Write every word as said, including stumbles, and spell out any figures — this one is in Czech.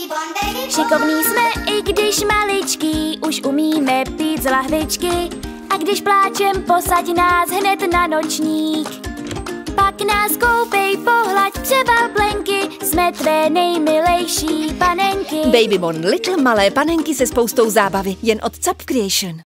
Šikovný jsme, i když maličký, už umíme pít z lahvičky. A když pláčem, posaď nás hned na nočník. Pak nás koupej, pohlaď, převal plenky, jsme tvé nejmilejší panenky. Babymon Little, malé panenky se spoustou zábavy, jen od Cap Creation.